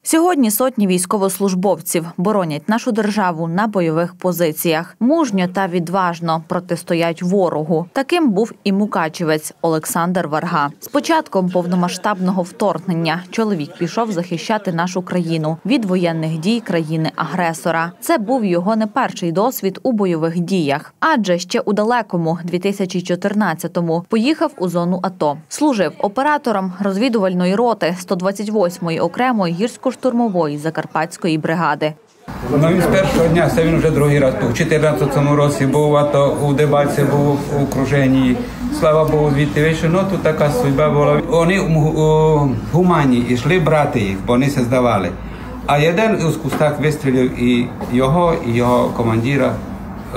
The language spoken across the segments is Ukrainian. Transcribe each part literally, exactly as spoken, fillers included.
Сьогодні сотні військовослужбовців боронять нашу державу на бойових позиціях. Мужньо та відважно протистоять ворогу. Таким був і мукачівець Олександр Варга. З початком повномасштабного вторгнення чоловік пішов захищати нашу країну від воєнних дій країни-агресора. Це був його не перший досвід у бойових діях. Адже ще у далекому дві тисячі чотирнадцятому поїхав у зону АТО. Служив оператором розвідувальної роти сто двадцять восьмої окремої гірсько-штурмової Закарпатської бригади. Ну, він з першого дня, це він вже другий раз був. У чотирнадцятому році був, а то у Дебальці був у окруженні. Слава Богу, звідти вийшов, ну тут така судьба була. Вони у Гумані йшли брати їх, бо вони се здавали. А один із кустах вистрілив і його, і його командира е,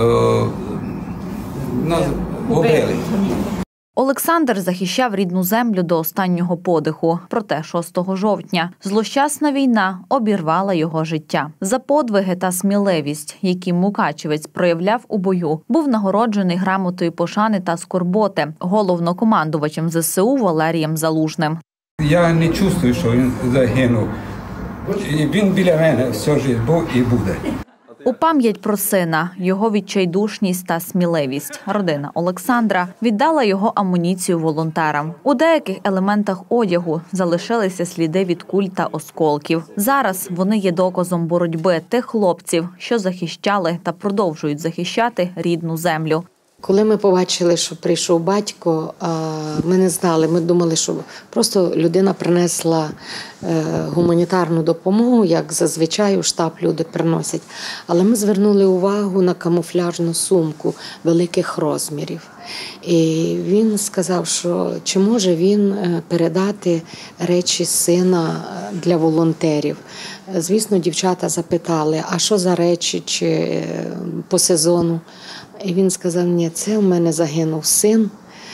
ну, убили. Олександр захищав рідну землю до останнього подиху. Проте шостого жовтня злощасна війна обірвала його життя. За подвиги та сміливість, які мукачівець проявляв у бою, був нагороджений грамотою пошани та скорботи головнокомандувачем зе се у Валерієм Залужним. Я не чувствую, що він загинув. Він біля мене все життя був і буде. У пам'ять про сина, його відчайдушність та сміливість родина Олександра віддала його амуніцію волонтерам. У деяких елементах одягу залишилися сліди від куль та осколків. Зараз вони є доказом боротьби тих хлопців, що захищали та продовжують захищати рідну землю. Коли ми побачили, що прийшов батько, ми не знали, ми думали, що просто людина принесла гуманітарну допомогу, як зазвичай у штаб люди приносять. Але ми звернули увагу на камуфляжну сумку великих розмірів. І він сказав, що чи може він передати речі сина для волонтерів. Звісно, дівчата запитали, а що за речі, чи по сезону. І він сказав, ні, це у мене загинув син.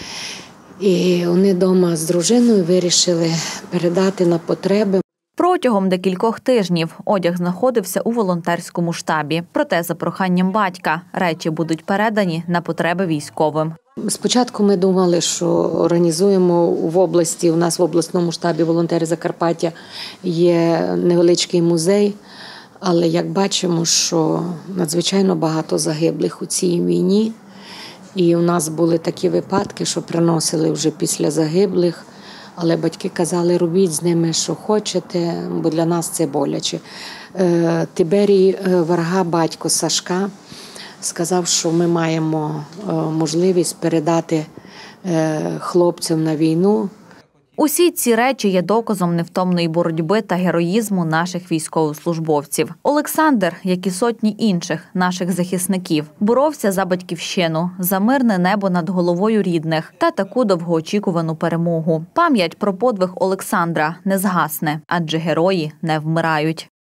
І вони вдома з дружиною вирішили передати на потреби. Протягом декількох тижнів одяг знаходився у волонтерському штабі. Проте за проханням батька речі будуть передані на потреби військовим. Спочатку ми думали, що організуємо в області, у нас в обласному штабі волонтери Закарпаття є невеличкий музей. Але як бачимо, що надзвичайно багато загиблих у цій війні. І у нас були такі випадки, що приносили вже після загиблих. Але батьки казали, робіть з ними, що хочете, бо для нас це боляче. Тиберій Варга, батько Сашка, сказав, що ми маємо можливість передати хлопцям на війну. Усі ці речі є доказом невтомної боротьби та героїзму наших військовослужбовців. Олександр, як і сотні інших наших захисників, боровся за батьківщину, за мирне небо над головою рідних та таку довгоочікувану перемогу. Пам'ять про подвиг Олександра не згасне, адже герої не вмирають.